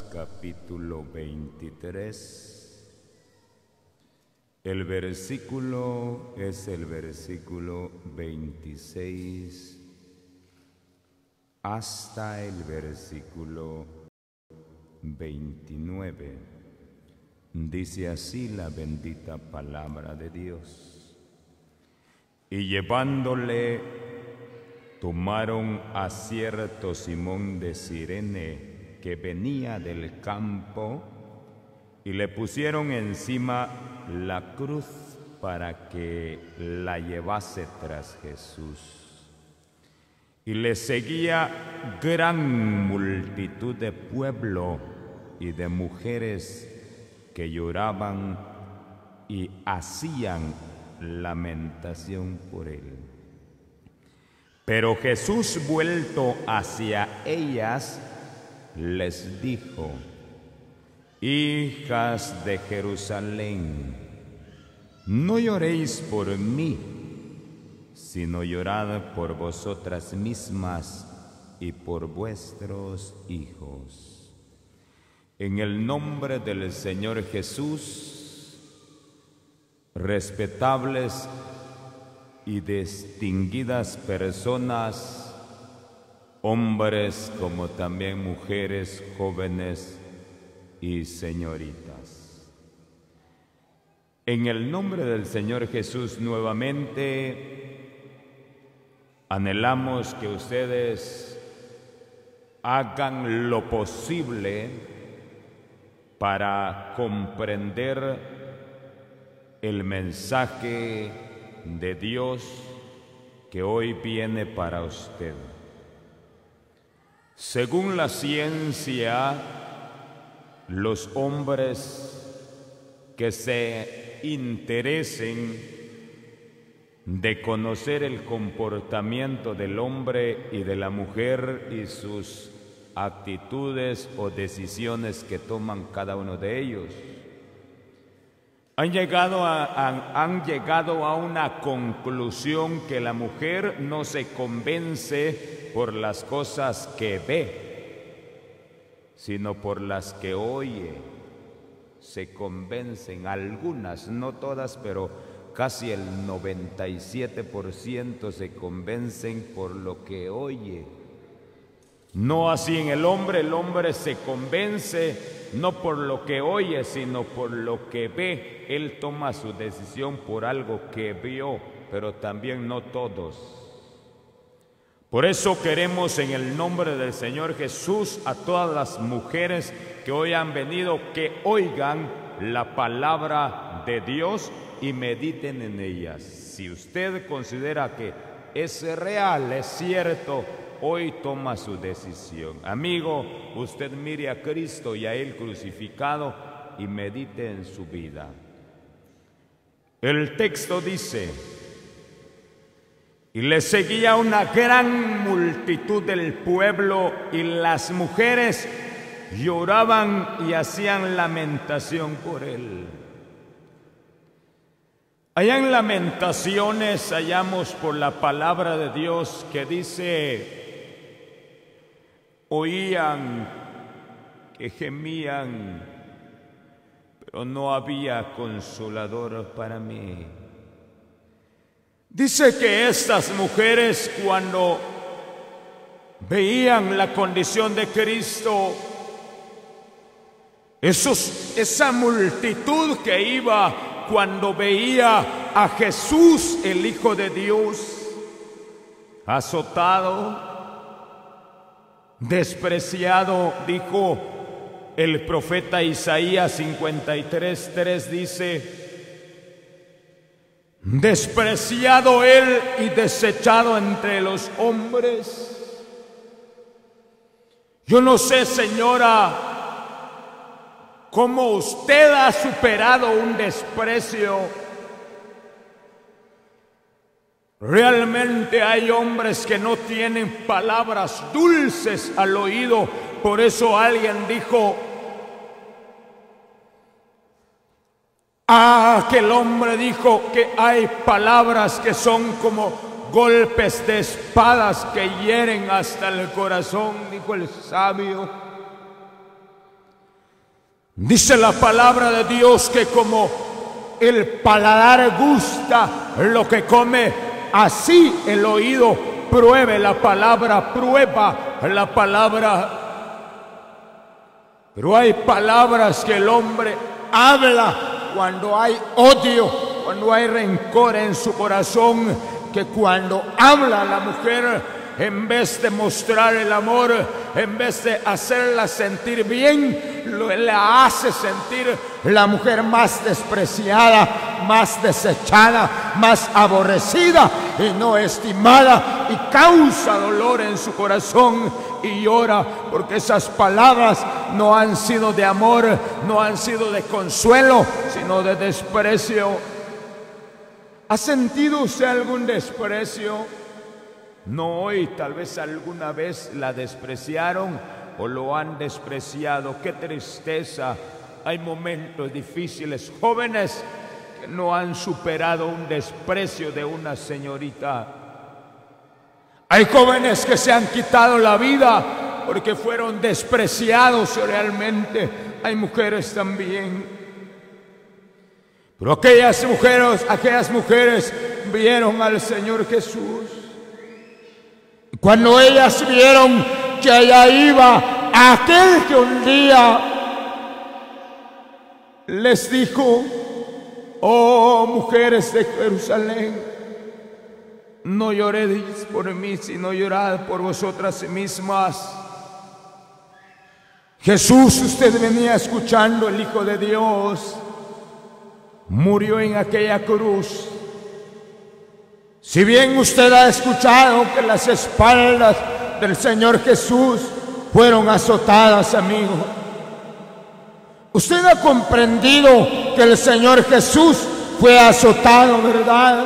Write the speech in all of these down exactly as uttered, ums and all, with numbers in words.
capítulo veintitrés. El versículo es el versículo veintiséis hasta el versículo veintinueve. Dice así la bendita palabra de Dios. Y llevándole, tomaron a cierto Simón de Cirene, que venía del campo, y le pusieron encima la cruz para que la llevase tras Jesús. Y le seguía gran multitud de pueblo y de mujeres que lloraban y hacían lamentación por él. Pero Jesús, vuelto hacia ellas, les dijo: Hijas de Jerusalén, no lloréis por mí, sino llorad por vosotras mismas y por vuestros hijos. En el nombre del Señor Jesús, respetables y distinguidas personas, hombres como también mujeres, jóvenes y señoritas. En el nombre del Señor Jesús, nuevamente anhelamos que ustedes hagan lo posible para comprender el mensaje de Dios que hoy viene para usted. Según la ciencia, los hombres que se interesen de conocer el comportamiento del hombre y de la mujer y sus actitudes o decisiones que toman cada uno de ellos, han llegado a, a, han llegado a una conclusión que la mujer no se convence por las cosas que ve, sino por las que oye. Se convencen algunas, no todas, pero casi el noventa y siete por ciento se convencen por lo que oye. No así en el hombre. El hombre se convence no por lo que oye, sino por lo que ve. Él toma su decisión por algo que vio, pero también no todos. Por eso queremos, en el nombre del Señor Jesús, a todas las mujeres que hoy han venido, que oigan la palabra de Dios y mediten en ellas. Si usted considera que es real, es cierto, hoy toma su decisión. Amigo, usted mire a Cristo y a Él crucificado y medite en su vida. El texto dice: y le seguía una gran multitud del pueblo, y las mujeres lloraban y hacían lamentación por él. Allá en Lamentaciones hallamos por la palabra de Dios que dice: oían que gemían, pero no había consolador para mí. Dice que estas mujeres, cuando veían la condición de Cristo, esos, esa multitud que iba cuando veía a Jesús, el Hijo de Dios, azotado, despreciado, dijo el profeta Isaías cincuenta y tres, tres, dice: despreciado él y desechado entre los hombres. Yo no sé, señora, cómo usted ha superado un desprecio. Realmente hay hombres que no tienen palabras dulces al oído. Por eso alguien dijo: ah, aquel hombre dijo que hay palabras que son como golpes de espadas que hieren hasta el corazón, dijo el sabio. Dice la palabra de Dios que como el paladar gusta lo que come, así el oído pruebe la palabra, prueba la palabra. Pero hay palabras que el hombre habla cuando hay odio, cuando hay rencor en su corazón, que cuando habla la mujer, en vez de mostrar el amor, en vez de hacerla sentir bien, lo, la hace sentir la mujer más despreciada, más desechada, más aborrecida y no estimada, y causa dolor en su corazón y llora porque esas palabras no han sido de amor, no han sido de consuelo, sino de desprecio. ¿Ha sentido usted algún desprecio? No hoy, tal vez alguna vez la despreciaron o lo han despreciado. ¡Qué tristeza! Hay momentos difíciles. Jóvenes que no han superado un desprecio de una señorita. Hay jóvenes que se han quitado la vida porque fueron despreciados realmente. Hay mujeres también. Pero aquellas mujeres, aquellas mujeres vieron al Señor Jesús. Cuando ellas vieron que allá iba aquel que un día les dijo: oh mujeres de Jerusalén, no lloréis por mí, sino llorad por vosotras mismas. Jesús, usted venía escuchando, el Hijo de Dios, murió en aquella cruz. Si bien usted ha escuchado que las espaldas del Señor Jesús fueron azotadas, amigo, usted ha comprendido que el Señor Jesús fue azotado, ¿verdad?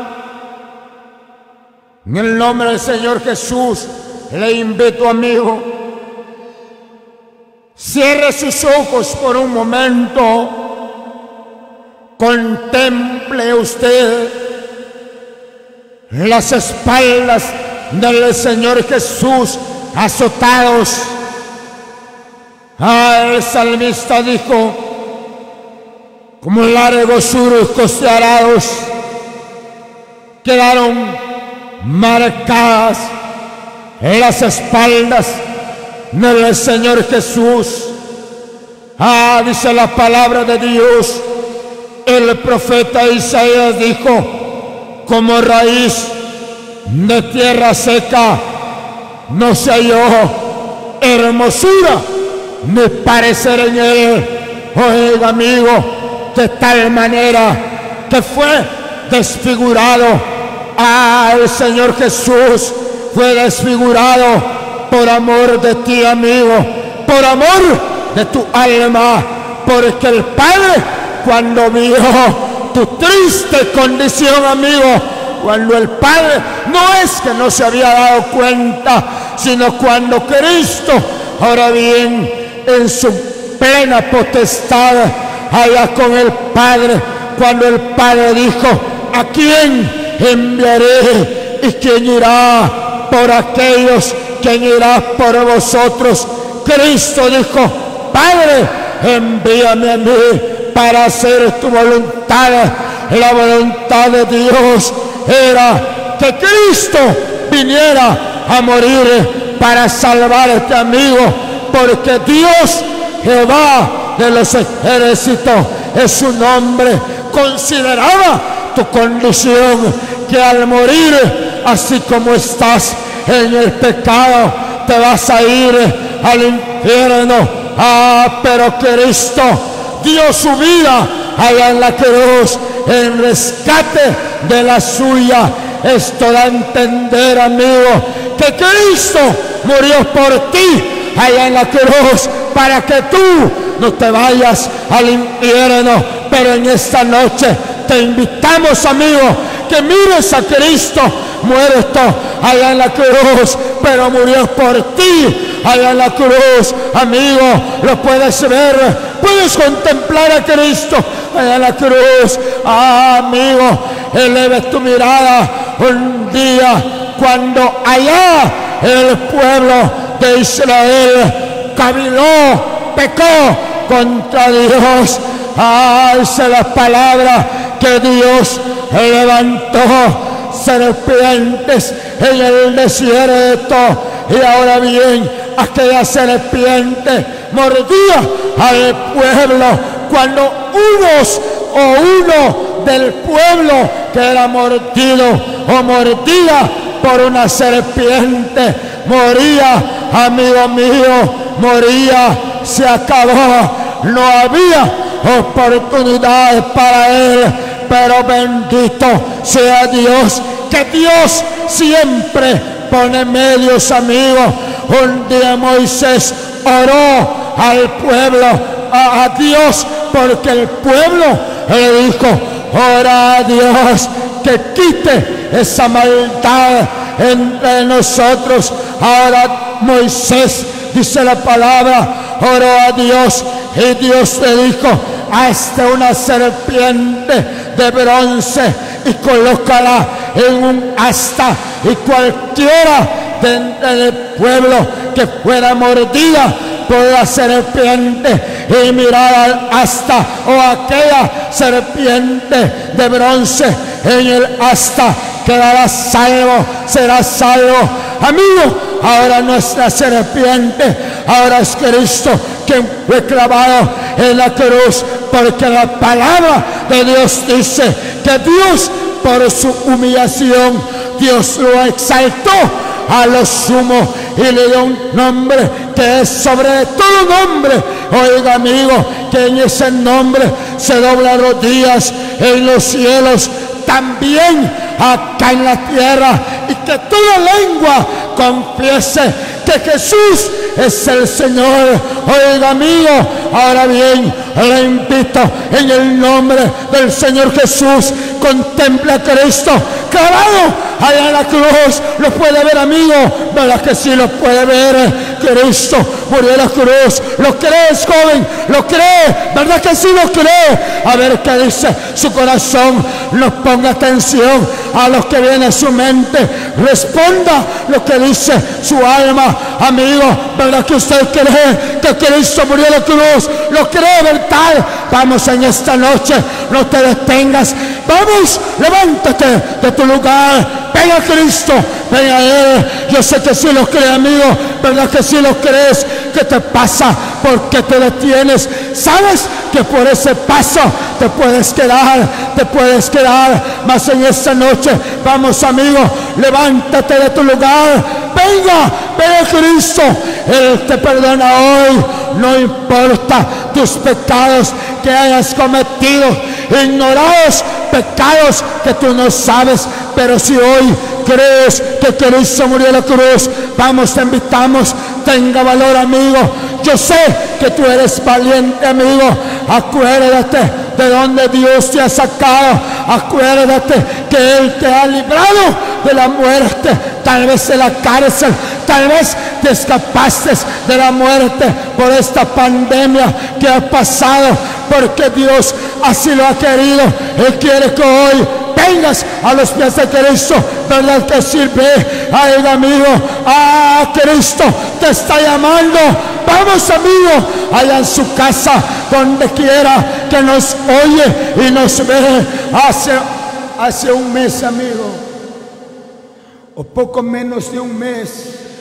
En el nombre del Señor Jesús le invito, amigo, cierre sus ojos por un momento, contemple usted las espaldas del Señor Jesús azotados. Ah, el salmista dijo: como largos surcos de arados quedaron marcadas en las espaldas del Señor Jesús. Ah, dice la palabra de Dios, el profeta Isaías dijo: como raíz de tierra seca no se halló hermosura ni parecer en él. Oiga, amigo, de tal manera que fue desfigurado. Ah, el Señor Jesús fue desfigurado por amor de ti, amigo, por amor de tu alma, porque el Padre, cuando vio tu triste condición, amigo, cuando el Padre, no es que no se había dado cuenta, sino cuando Cristo, ahora bien, en su plena potestad, allá con el Padre, cuando el Padre dijo: ¿a quién enviaré? ¿Y quién irá por aquellos? ¿Quién irá por vosotros? Cristo dijo: Padre, envíame a mí para hacer tu voluntad. La voluntad de Dios era que Cristo viniera a morir para salvarte, amigo, porque Dios, Jehová de los ejércitos, es su nombre. Consideraba tu condición, que al morir, así como estás en el pecado, te vas a ir al infierno. Ah, pero Cristo dio su vida allá en la cruz en rescate de la suya. Esto da a entender, amigo, que Cristo murió por ti allá en la cruz para que tú no te vayas al infierno. Pero en esta noche te invitamos, amigo, que mires a Cristo muerto allá en la cruz, pero murió por ti allá en la cruz, amigo. Lo puedes ver, puedes contemplar a Cristo allá en la cruz. Ah, amigo, eleve tu mirada. Un día, cuando allá el pueblo de Israel caminó, pecó contra Dios. Alce la palabra que Dios levantó serpientes en el desierto. Y ahora bien, aquella serpiente mordía al pueblo cuando unos o uno del pueblo que era mordido o mordía por una serpiente moría, amigo mío, moría, se acabó, no había oportunidad para él. Pero bendito sea Dios, que Dios siempre pone medios, amigos. Un día Moisés oró al pueblo, a, a Dios, porque el pueblo le dijo: ora a Dios que quite esa maldad entre nosotros. Ahora Moisés, dice la palabra, oró a Dios y Dios le dijo: hazte una serpiente de bronce y colócala en un asta, y cualquiera del pueblo que fuera mordida por la serpiente y mirar al asta o aquella serpiente de bronce en el asta, quedará salvo, será salvo. Amigo, ahora nuestra serpiente, ahora es Cristo quien fue clavado en la cruz, porque la palabra de Dios dice que Dios, por su humillación, Dios lo exaltó a lo sumo y le dio un nombre que es sobre todo nombre. Oiga, amigo, que en ese nombre se dobla rodillas en los cielos, también acá en la tierra, y que toda lengua confiese que Jesús es el Señor. Oiga, amigo, ahora bien, le invito en el nombre del Señor Jesús, contempla a Cristo clavado allá en la cruz. Lo puede ver, amigo, verdad que sí lo puede ver. Cristo murió en la cruz. ¿Lo crees, joven? ¿Lo cree? ¿Verdad que sí lo cree? A ver qué dice su corazón. No ponga atención a lo que viene a su mente, responda lo que dice su alma. Amigo, ¿verdad que usted cree que Cristo murió en la cruz? ¿Lo cree, verdad? Vamos en esta noche, no te detengas, vamos, levántate de tu lugar, ven a Cristo, ven a Él. Yo sé que sí lo cree, amigo, ¿verdad que sí lo crees? ¿Qué te pasa? ¿Por qué te detienes? ¿Sabes que por ese paso te puedes quedar? Te puedes quedar, mas en esta noche, vamos, amigo, levántate de tu lugar, venga, ven a Cristo, Él te perdona hoy. No importa tus pecados que hayas cometido, ignorados, pecados que tú no sabes, pero si hoy crees que Cristo murió en la cruz, vamos, te invitamos, tenga valor, amigo. Yo sé que tú eres valiente, amigo. Acuérdate de donde Dios te ha sacado. Acuérdate que Él te ha librado de la muerte, tal vez de la cárcel, tal vez te escapaste de la muerte por esta pandemia que ha pasado, porque Dios así lo ha querido. Él quiere que hoy vengas a los pies de Cristo, ¿verdad que sirve? Ay, amigo, ah, Cristo te está llamando. Vamos, amigo, allá en su casa, donde quiera que nos oye y nos ve. Hace, hace un mes, amigo, o poco menos de un mes,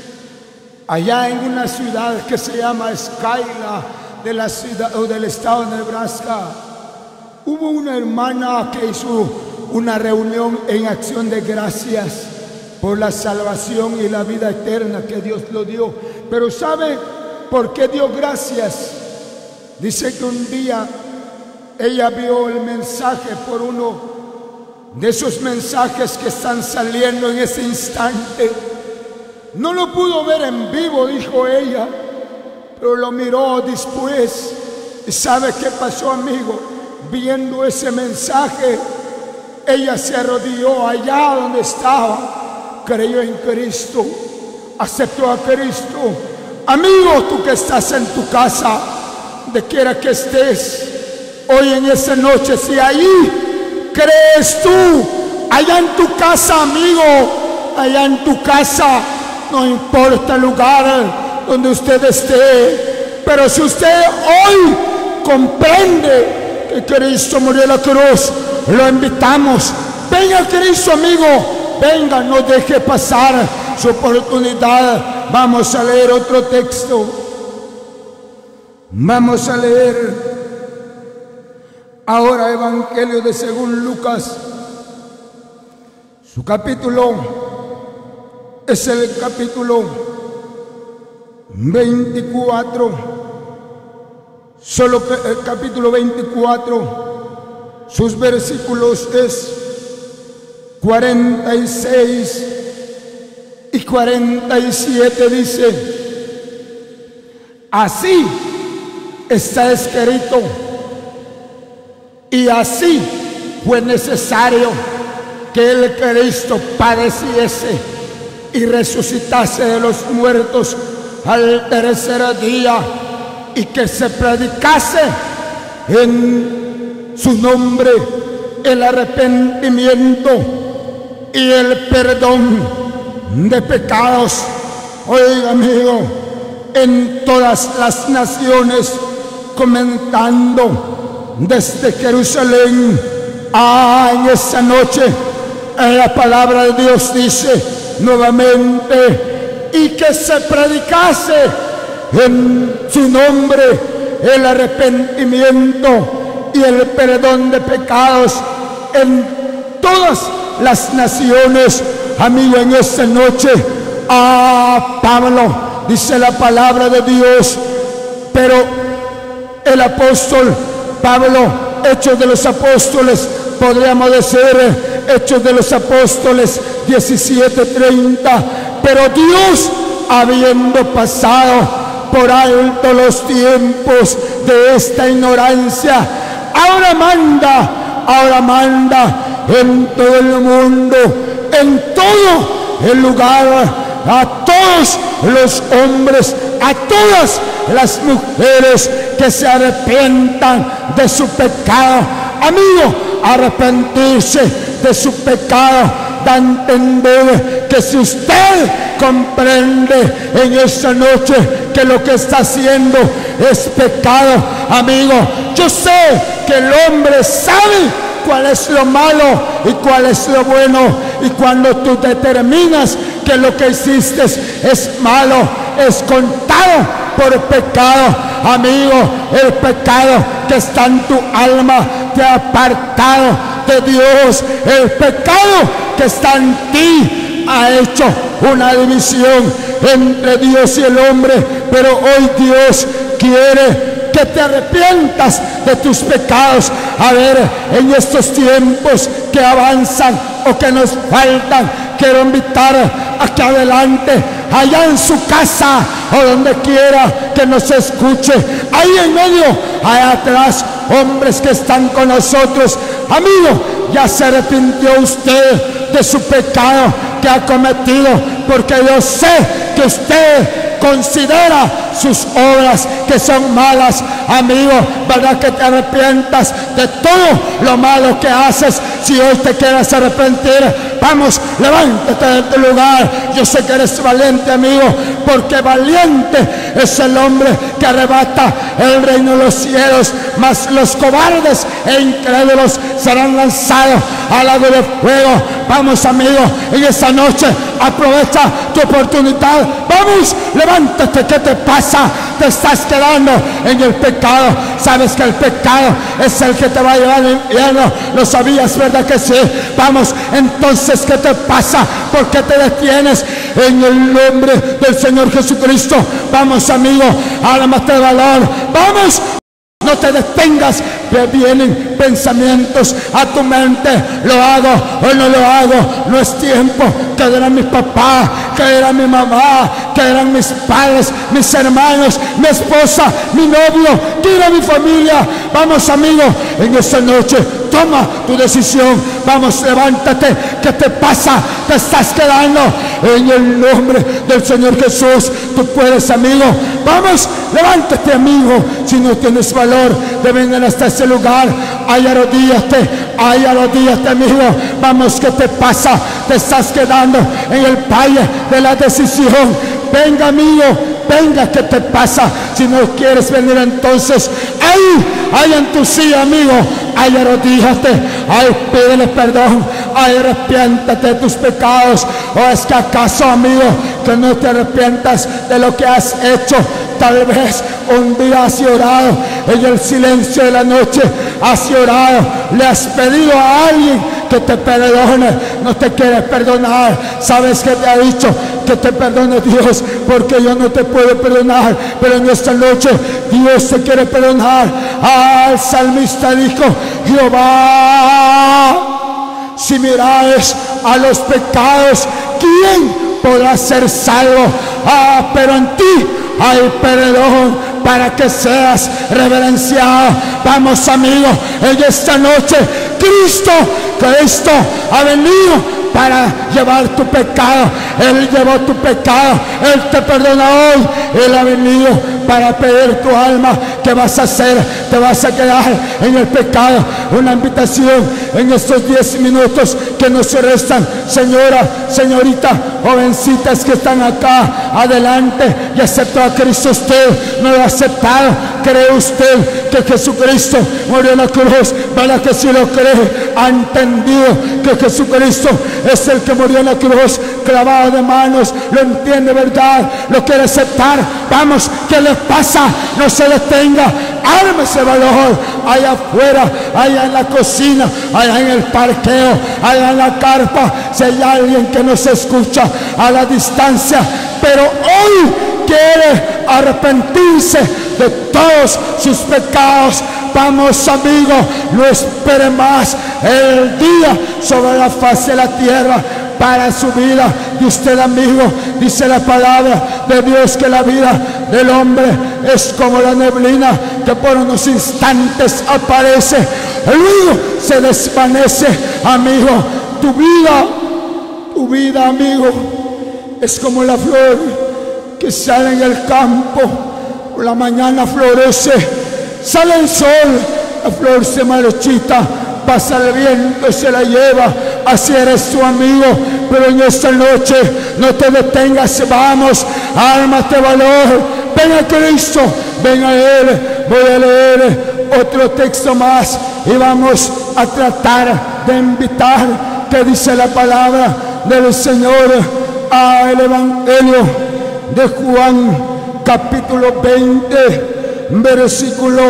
allá en una ciudad que se llama Skyla, de la ciudad o del estado de Nebraska, hubo una hermana que hizo una reunión en acción de gracias por la salvación y la vida eterna que Dios lo dio. Pero ¿sabe por qué dio gracias? Dice que un día ella vio el mensaje por uno de esos mensajes que están saliendo en ese instante. No lo pudo ver en vivo, dijo ella, pero lo miró después. ¿Y sabe qué pasó, amigo? Viendo ese mensaje, ella se arrodilló allá donde estaba, creyó en Cristo, aceptó a Cristo. Amigo, tú que estás en tu casa, de quiera que estés, hoy en esa noche, si allí crees tú, allá en tu casa, amigo, allá en tu casa, no importa el lugar donde usted esté, pero si usted hoy comprende que Cristo murió en la cruz, lo invitamos. Venga Cristo, amigo, venga, no deje pasar su oportunidad. Vamos a leer otro texto. Vamos a leer ahora Evangelio de según Lucas. Su capítulo es el capítulo veinticuatro. Solo el capítulo veinticuatro, sus versículos es cuarenta y seis y cuarenta y siete. Dice: así está escrito, y así fue necesario que el Cristo padeciese y resucitase de los muertos al tercer día, y que se predicase en su nombre el arrepentimiento y el perdón de pecados. Oiga, amigo, en todas las naciones, comentando desde Jerusalén. Ah, en esa noche la palabra de Dios dice nuevamente: y que se predicase en su nombre el arrepentimiento y el perdón de pecados en todas las naciones. Amigo, en esta noche, a Pablo, dice la palabra de Dios, pero el apóstol Pablo, Hechos de los Apóstoles, podríamos decir Hechos de los Apóstoles diecisiete treinta, pero Dios, habiendo pasado por alto los tiempos de esta ignorancia, ahora manda, ahora manda en todo el mundo, en todo el lugar, a todos los hombres, a todas las mujeres que se arrepientan de su pecado. Amigo, arrepentirse de su pecado da a entender que si usted comprende en esta noche que lo que está haciendo es pecado, amigo, yo sé que el hombre sabe cuál es lo malo y cuál es lo bueno, y cuando tú determinas que lo que hiciste es malo, es contado por pecado. Amigo, el pecado que está en tu alma te ha apartado de Dios. El pecado que está en ti ha hecho una división entre Dios y el hombre, pero hoy Dios quiere que te arrepientas de tus pecados. A ver, en estos tiempos que avanzan o que nos faltan, quiero invitar a que adelante, allá en su casa o donde quiera que nos escuche, ahí en medio, allá atrás, hombres que están con nosotros. Amigo, ya se arrepintió usted de su pecado que ha cometido, porque yo sé que usted considera sus obras que son malas. Amigo, ¿verdad que te arrepientas de todo lo malo que haces? Si hoy te quieres arrepentir, vamos, levántate de tu lugar. Yo sé que eres valiente, amigo, porque valiente es el hombre que arrebata el reino de los cielos. Mas los cobardes e incrédulos serán lanzados al lago de fuego. Vamos, amigo, en esta noche aprovecha tu oportunidad. Vamos, levántate. ¿Qué te pasa? Te estás quedando en el pecado. Sabes que el pecado es el que te va a llevar al infierno. ¿Lo sabías, verdad que sí? Vamos, entonces, ¿qué te pasa? ¿Por qué te detienes? En el nombre del Señor Jesucristo, vamos, amigo, ármate de valor. Vamos, no te detengas, que vienen pensamientos a tu mente. Lo hago o no lo hago, no es tiempo. Que eran mis papás, que era mi mamá, que eran mis padres, mis hermanos, mi esposa, mi novio, que era mi familia. Vamos, amigo, en esta noche toma tu decisión. Vamos, levántate. ¿Qué te pasa? Te estás quedando en el nombre del Señor Jesús. Tú puedes, amigo. Vamos, levántate, amigo. Si no tienes valor de venir hasta ese lugar, ay, arrodíllate, ay, arrodíllate, amigo. Vamos, ¿qué te pasa? Te estás quedando en el valle de la decisión. Venga, amigo, venga, ¿qué te pasa? Si no quieres venir, entonces ahí, ahí en tu silla, amigo, ay, arrodíllate, ay, pídele perdón, ay, arrepiéntate de tus pecados. ¿O es que acaso, amigo, que no te arrepientas de lo que has hecho? Tal vez un día has llorado en el silencio de la noche, has llorado, le has pedido a alguien que te perdone, no te quiere perdonar. ¿Sabes qué te ha dicho? Que te perdone Dios, porque yo no te puedo perdonar. Pero en esta noche Dios te quiere perdonar. Ah, el salmista dijo: Jehová, si miráis a los pecados, ¿quién podrá ser salvo? Ah, pero en ti hay perdón para que seas reverenciado. Vamos, amigos, en esta noche Cristo, Cristo ha venido para llevar tu pecado. Él llevó tu pecado, Él te perdona hoy. Él ha venido para pedir tu alma. ¿Qué vas a hacer? ¿Te vas a quedar en el pecado? Una invitación en estos diez minutos que nos restan. Señora, señorita, jovencitas que están acá adelante y aceptó a Cristo. Usted no lo ha aceptado. ¿Cree usted que Jesucristo murió en la cruz? ¿Verdad que si lo cree? ¿Ha entendido que Jesucristo es el que murió en la cruz, clavado de manos? ¿Lo entiende, verdad? ¿Lo quiere aceptar? Vamos, ¿qué le pasa? No se detenga, ármese valor. Allá afuera, allá en la cocina, allá en el parqueo, allá en la carpa, si hay alguien que nos escucha a la distancia, pero hoy quiere arrepentirse de todos sus pecados, vamos, amigo, no espere más. El día sobre la faz de la tierra para su vida. Y usted, amigo, dice la palabra de Dios que la vida del hombre es como la neblina que por unos instantes aparece, luego se desvanece. Amigo, tu vida, tu vida, amigo, es como la flor que sale en el campo. Por la mañana florece, sale el sol, la flor se marchita, pasa el viento, se la lleva. Así eres tu amigo. Pero en esta noche no te detengas, vamos, ármate valor, ven a Cristo, ven a Él. Voy a leer otro texto más y vamos a tratar de invitar, que dice la palabra del Señor, al Evangelio de Juan, capítulo veinte, versículo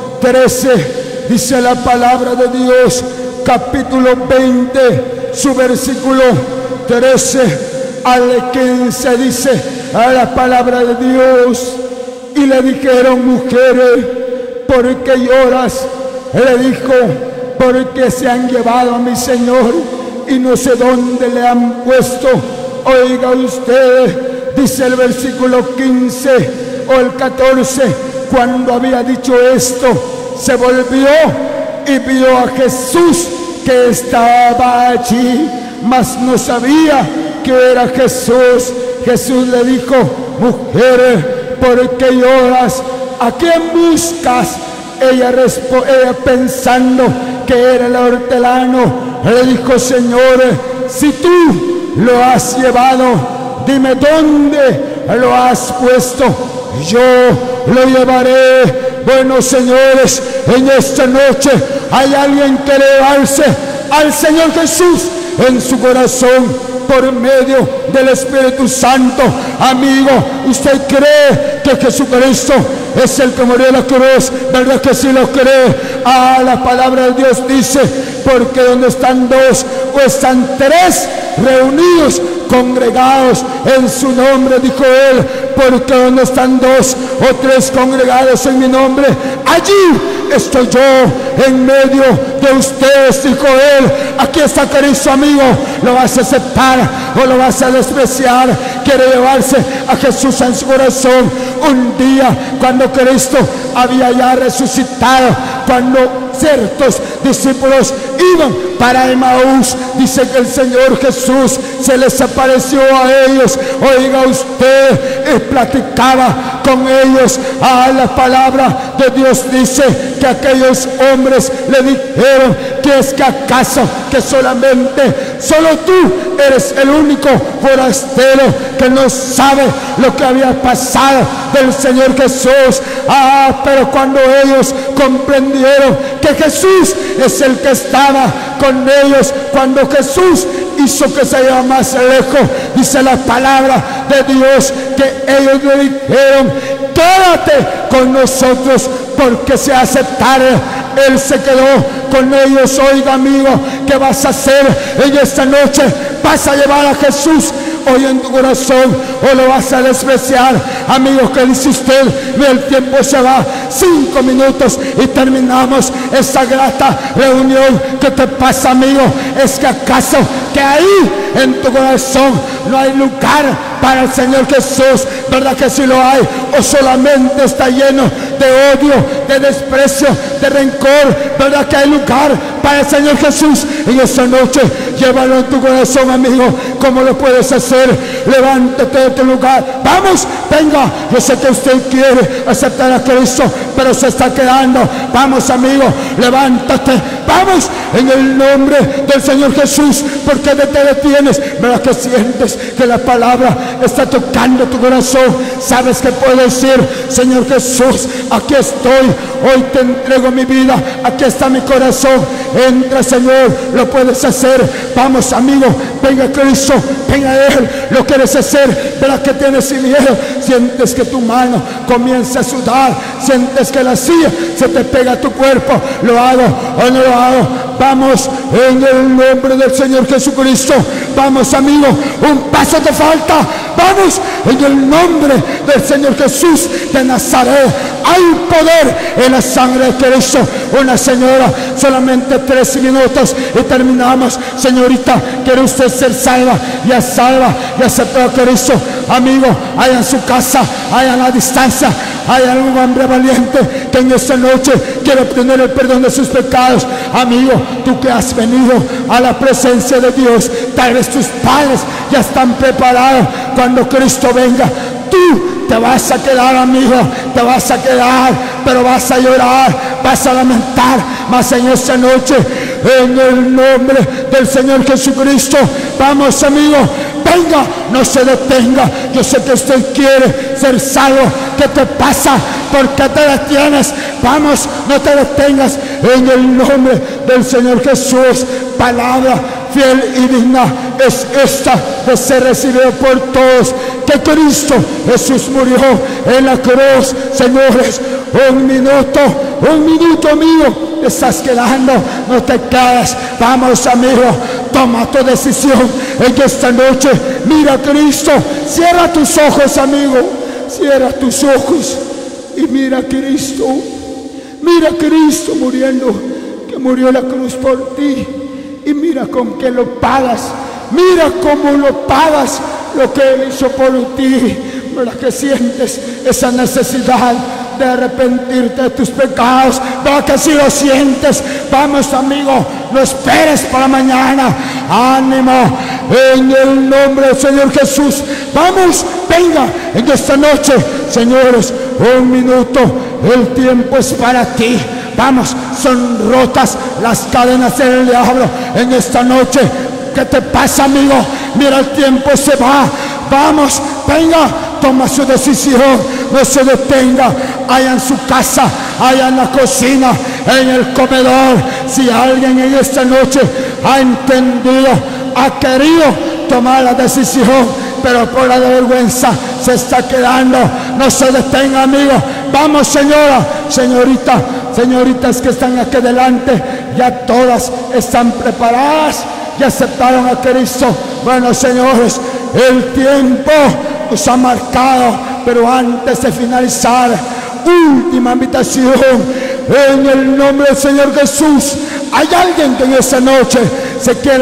trece. Dice la palabra de Dios, capítulo veinte, su versículo trece al quince, dice a la palabra de Dios: y le dijeron, mujeres, ¿por qué lloras? Le dijo, porque se han llevado a mi Señor y no sé dónde le han puesto. Oiga usted, dice el versículo quince o el catorce, cuando había dicho esto, se volvió y vio a Jesús que estaba allí, mas no sabía que era Jesús. Jesús le dijo, mujer, ¿por qué lloras? ¿A quién buscas? Ella, ella pensando que era el hortelano, le dijo, Señor, si tú lo has llevado, dime dónde lo has puesto, yo lo llevaré. Bueno, señores, en esta noche hay alguien que llevarse al Señor Jesús en su corazón por medio del Espíritu Santo. Amigo, ¿usted cree que Jesucristo es el que murió en la cruz? ¿Verdad que sí lo cree? Ah, la palabra de Dios dice, porque donde están dos o están tres reunidos, congregados en su nombre, dijo él, porque donde están dos o tres congregados en mi nombre, allí estoy yo en medio de ustedes, dijo él. Aquí está Cristo, amigo. ¿Lo vas a aceptar o lo vas a despreciar? Quiere llevarse a Jesús en su corazón. Un día, cuando Cristo había ya resucitado, cuando ciertos discípulos iban para Emaús. Dice que el Señor Jesús se les apareció a ellos. Oiga usted, y platicaba con ellos. A la palabra de Dios dice que aquellos hombres le dijeron: que es que acaso que solamente, solo tú eres el único forastero que no sabe lo que había pasado del Señor Jesús. Ah, pero cuando ellos comprendieron que Jesús es el que estaba con ellos, cuando Jesús hizo que se iba más lejos, dice la palabra de Dios que ellos le dijeron: quédate con nosotros porque se hace tarde. Él se quedó con ellos. Oiga, amigo, ¿qué vas a hacer en esta noche? ¿Vas a llevar a Jesús hoy en tu corazón o lo vas a despreciar? Amigo, ¿qué dice usted? El tiempo se va, cinco minutos y terminamos esta grata reunión. ¿Qué te pasa, amigo? ¿Es que acaso que ahí en tu corazón no hay lugar para el Señor Jesús? ¿Verdad que sí lo hay? ¿O solamente está lleno de odio, de desprecio, de rencor? ¿Verdad que hay lugar para el Señor Jesús? En esta noche, llévalo en tu corazón, amigo. ¿Cómo lo puedes hacer? Levántate de tu lugar. Vamos, venga. Yo sé que usted quiere aceptar a Cristo, pero se está quedando. Vamos, amigo, levántate. Vamos, en el nombre del Señor Jesús. ¿Por qué te detienes? ¿Verdad que sientes que la palabra está tocando tu corazón? ¿Sabes qué puedes decir? Señor Jesús, aquí estoy. Hoy te entrego mi vida. Aquí está mi corazón. Entra, Señor, lo puedes hacer. Vamos, amigo, venga Cristo, venga Él. Lo quieres hacer. ¿Verdad que tienes miedo? Sientes que tu mano comienza a sudar. Sientes que la silla se te pega a tu cuerpo. ¿Lo hago o no lo hago? Vamos, en el nombre del Señor Jesucristo. Vamos, amigo, un paso te falta. Vamos, en el nombre del Señor Jesús de Nazaret. Hay poder en la sangre de Cristo. Una señora, solamente tres minutos y terminamos. Señorita, ¿quiere usted ser salva? Ya salva, ya aceptó a Cristo. Amigo, allá en su casa, allá en la distancia, hay algún hombre valiente que en esta noche quiere obtener el perdón de sus pecados. Amigo, tú que has venido a la presencia de Dios, tal vez tus padres ya están preparados. Cuando Cristo venga, tú te vas a quedar, amigo, te vas a quedar, pero vas a llorar, vas a lamentar. Mas en esta noche, en el nombre del Señor Jesucristo, vamos, amigo, venga, no se detenga. Yo sé que usted quiere ser salvo. ¿Qué te pasa? ¿Por qué te detienes? Vamos, no te detengas. En el nombre del Señor Jesús, palabra fiel y digna es esta de ser recibido por todos, que Cristo Jesús murió en la cruz. Señores, un minuto, un minuto, amigo, te estás quedando, no te quedes. Vamos, amigo, toma tu decisión en esta noche. Mira a Cristo, cierra tus ojos, amigo, cierra tus ojos y mira a Cristo. Mira a Cristo muriendo, que murió en la cruz por ti, y mira con qué lo pagas. Mira cómo lo pagas, lo que Él hizo por ti. ¿Verdad que sientes esa necesidad de arrepentirte de tus pecados? ¿Verdad que si lo sientes? Vamos, amigo, no esperes para mañana. Ánimo, en el nombre del Señor Jesús. Vamos, venga en esta noche. Señores, un minuto, el tiempo es para ti. Vamos, son rotas las cadenas del diablo en esta noche. ¿Qué te pasa, amigo? Mira, el tiempo se va. Vamos, venga, toma su decisión. No se detenga. Allá en su casa, allá en la cocina, en el comedor. Si alguien en esta noche ha entendido, ha querido tomar la decisión, pero por la vergüenza se está quedando, no se detenga, amigo. Vamos, señora, señorita, señoritas que están aquí delante, ya todas están preparadas, ya aceptaron a Cristo. Bueno, señores, el tiempo nos ha marcado, pero antes de finalizar, última invitación en el nombre del Señor Jesús. Hay alguien que en esta noche se quiere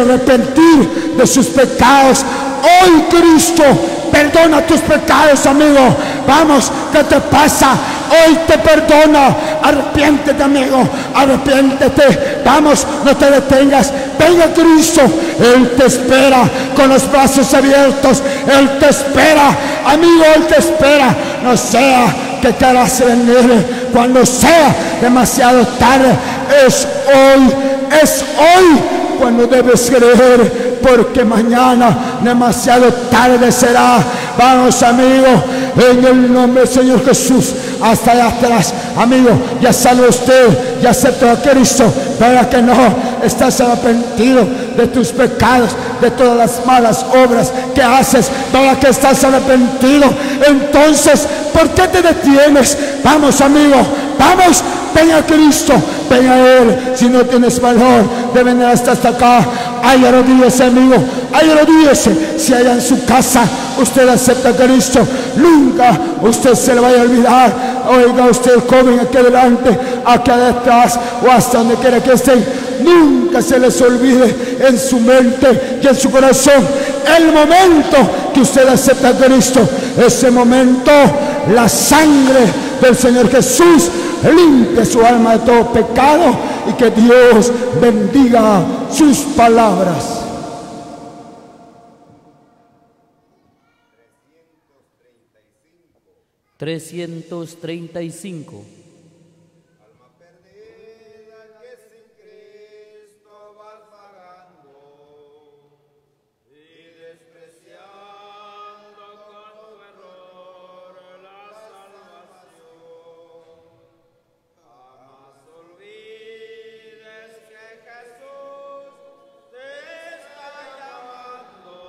arrepentir de sus pecados. Hoy Cristo perdona tus pecados, amigo. Vamos, ¿qué te pasa? Hoy te perdono. Arrepiéntete, amigo, arrepiéntete. Vamos, no te detengas. Venga Cristo, Él te espera con los brazos abiertos. Él te espera, amigo, Él te espera. No sea que quieras venir cuando sea demasiado tarde. Es hoy, es hoy cuando debes creer, porque mañana demasiado tarde será. Vamos, amigo, en el nombre del Señor Jesús. Hasta allá atrás, amigo, ya salve usted, ya aceptó a Cristo, pero que no estás arrepentido de tus pecados, de todas las malas obras que haces, para que estás arrepentido. Entonces, ¿por qué te detienes? Vamos, amigo, vamos, ven a Cristo, ven a Él. Si no tienes valor de venir hasta, hasta acá, ay, arrodíllese, amigo, ay, arrodíllese. Si allá en su casa usted acepta a Cristo, nunca usted se le vaya a olvidar. Oiga usted, joven, aquí adelante, aquí detrás, o hasta donde quiera que estén, nunca se les olvide en su mente y en su corazón el momento que usted acepta a Cristo. Ese momento, la sangre del Señor Jesús limpie su alma de todo pecado, y que Dios bendiga sus palabras. trescientos treinta y cinco. Alma perdida que sin Cristo vas vagando y despreciando con tu error la salvación. Jamás olvides que Jesús te está llamando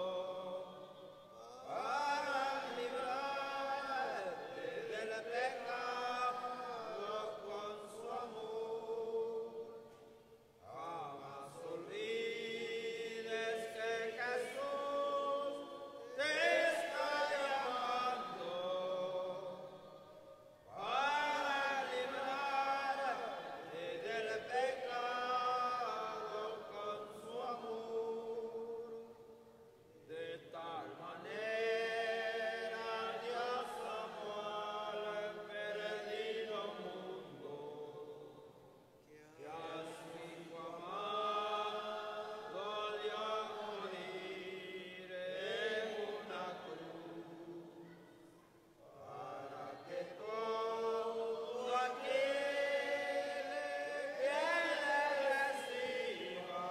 para librar del pecado con su amor. Jamás olvides que Jesús te está llamando para librarte del pecado con su amor. De tal manera Dios amó al perdido mundo, que a su Hijo amado dio a morir en una cruz, para que todo aquel que le reciba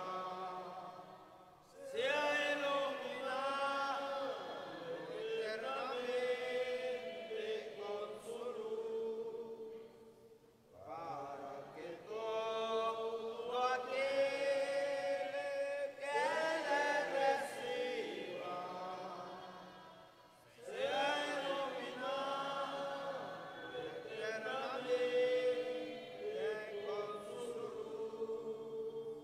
sea iluminado eternamente con su luz, para que todo aquel que le reciba sea iluminado eternamente con su luz.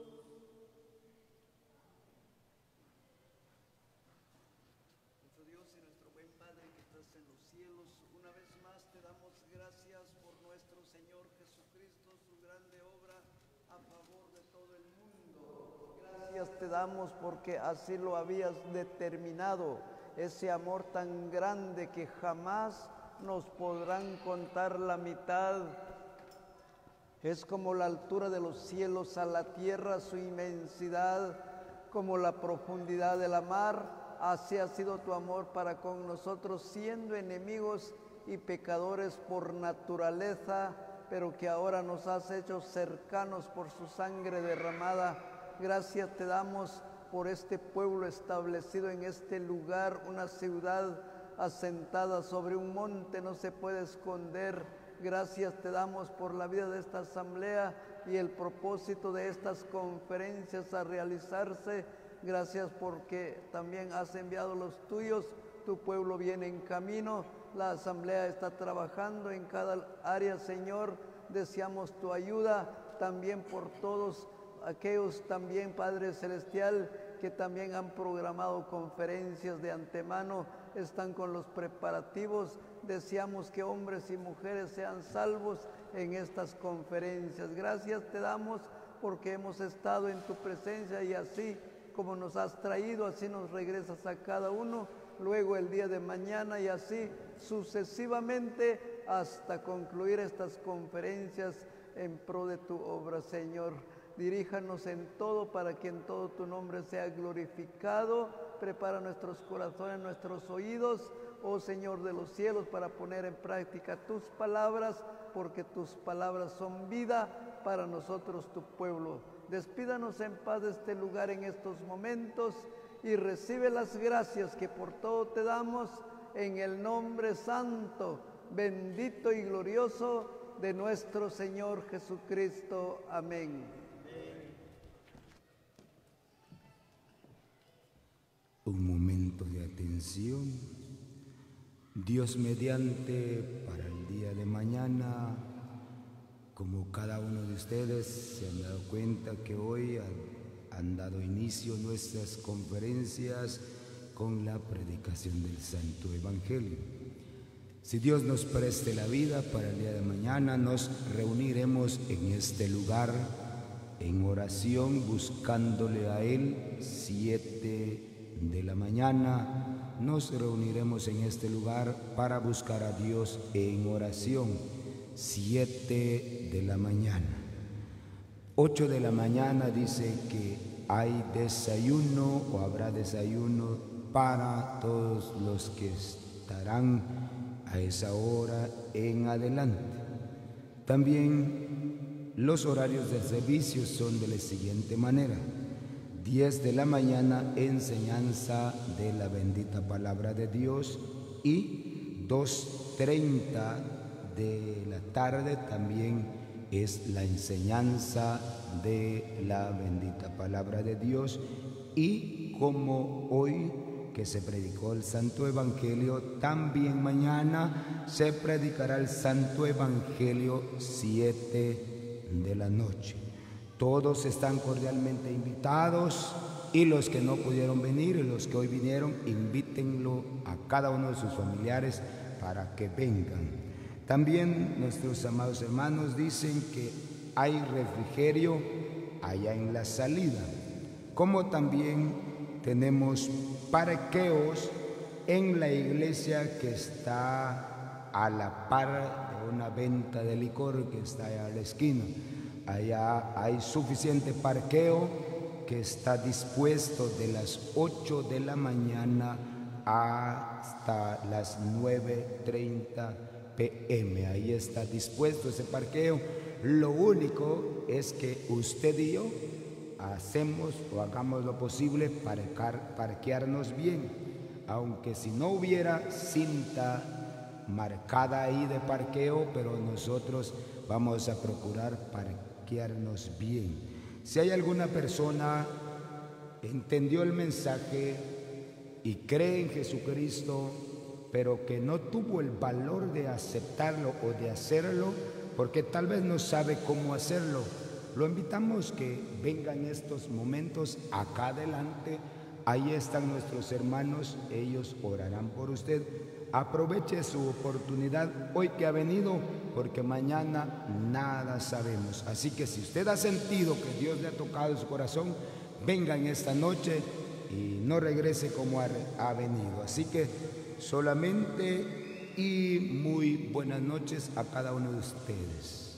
Nuestro Dios y nuestro buen Padre que estás en los cielos, una vez más te damos gracias por nuestro Señor Jesucristo, su grande obra a favor de todo el mundo. Gracias te damos porque así lo habías determinado, ese amor tan grande que jamás nos podrán contar la mitad. Es como la altura de los cielos a la tierra, su inmensidad, como la profundidad de la mar. Así ha sido tu amor para con nosotros, siendo enemigos y pecadores por naturaleza, pero que ahora nos has hecho cercanos por su sangre derramada. Gracias te damos por este pueblo establecido en este lugar, una ciudad asentada sobre un monte, no se puede esconder. Gracias te damos por la vida de esta asamblea y el propósito de estas conferencias a realizarse. Gracias porque también has enviado los tuyos, tu pueblo viene en camino, la asamblea está trabajando en cada área, Señor. Deseamos tu ayuda también por todos aquellos también, Padre Celestial, que también han programado conferencias de antemano, están con los preparativos. Deseamos que hombres y mujeres sean salvos en estas conferencias. Gracias te damos porque hemos estado en tu presencia y así como nos has traído, así nos regresas a cada uno. luego el día de mañana y así sucesivamente hasta concluir estas conferencias en pro de tu obra, Señor. Diríjanos en todo para que en todo tu nombre sea glorificado. Prepara nuestros corazones, nuestros oídos, oh Señor de los cielos, para poner en práctica tus palabras, porque tus palabras son vida para nosotros, tu pueblo. Despídanos en paz de este lugar en estos momentos y recibe las gracias que por todo te damos en el nombre santo, bendito y glorioso de nuestro Señor Jesucristo. Amén. Un momento de atención. Dios mediante, para el día de mañana, como cada uno de ustedes se han dado cuenta que hoy han, han dado inicio nuestras conferencias con la predicación del Santo Evangelio. Si Dios nos preste la vida, para el día de mañana nos reuniremos en este lugar en oración, buscándole a Él. Siete de la mañana nos reuniremos en este lugar para buscar a Dios en oración. Siete de la mañana. Ocho de la mañana dice que hay desayuno o habrá desayuno para todos los que estarán a esa hora en adelante. También los horarios del servicio son de la siguiente manera: diez de la mañana, enseñanza de la bendita palabra de Dios, y dos treinta de la tarde también es la enseñanza de la bendita palabra de Dios. Y como hoy que se predicó el Santo Evangelio, también mañana se predicará el Santo Evangelio siete de la noche. Todos están cordialmente invitados, y los que no pudieron venir y los que hoy vinieron, invítenlo a cada uno de sus familiares para que vengan. También nuestros amados hermanos dicen que hay refrigerio allá en la salida, como también tenemos parqueos en la iglesia que está a la par de una venta de licor que está allá a la esquina. Allá hay suficiente parqueo que está dispuesto de las ocho de la mañana hasta las nueve treinta pm. Ahí está dispuesto ese parqueo. Lo único es que usted y yo hacemos o hagamos lo posible para parquearnos bien, aunque si no hubiera cinta marcada ahí de parqueo, pero nosotros vamos a procurar parquearnos bien. Si hay alguna persona que entendió el mensaje y cree en Jesucristo, pero que no tuvo el valor de aceptarlo o de hacerlo, porque tal vez no sabe cómo hacerlo, lo invitamos que venga en estos momentos acá adelante. Ahí están nuestros hermanos, ellos orarán por usted. Aproveche su oportunidad hoy que ha venido, porque mañana nada sabemos. Así que si usted ha sentido que Dios le ha tocado su corazón, venga en esta noche y no regrese como ha, ha venido. Así que solamente y muy buenas noches a cada uno de ustedes.